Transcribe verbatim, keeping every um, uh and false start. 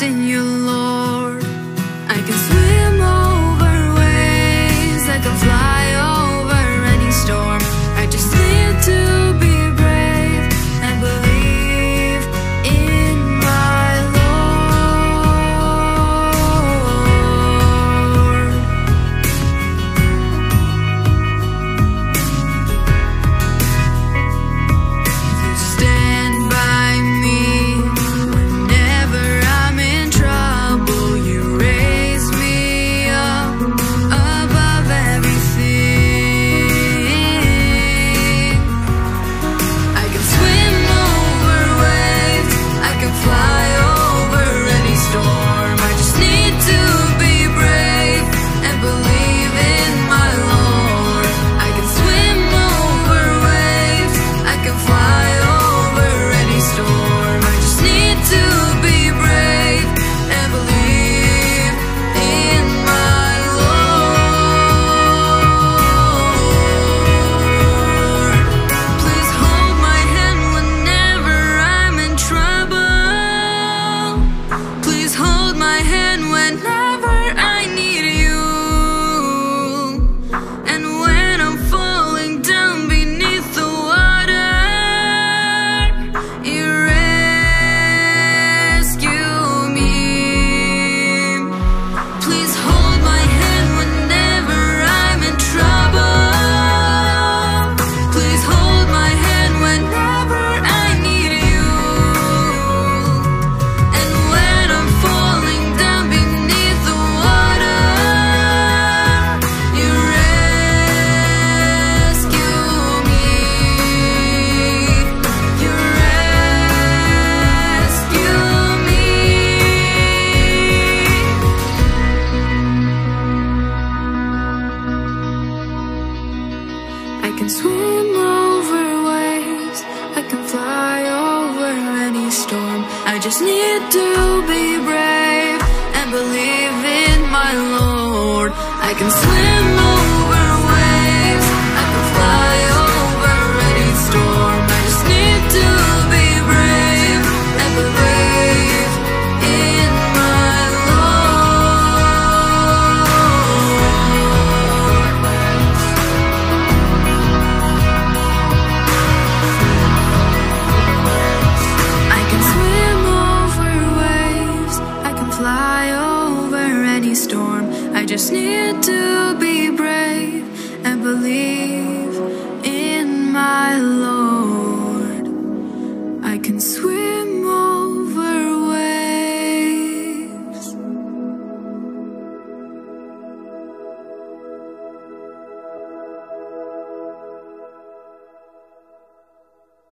in you, Lord. I can swim over waves, I can fly over any storm. I just need to be brave and believe in my Lord. You stand by me whenever I'm in trouble. You raise me up above everything. I can swim over waves, I can fly over any storm. I just need to be brave and believe in my Lord. I can swim over waves, I can fly over any storm. I just need to be brave and believe in my Lord. Please hold my hand whenever I'm in trouble. Please hold my hand whenever I need you. And when I'm falling down beneath the water, you rescue me. Please hold my hand whenever I'm in trouble. Please hold my hand whenever I need you. And when I'm falling down beneath the water, you rescue me. You rescue me. I can swim over waves, I can fly over any storm. I just need to be brave and believe in my Lord. I can swim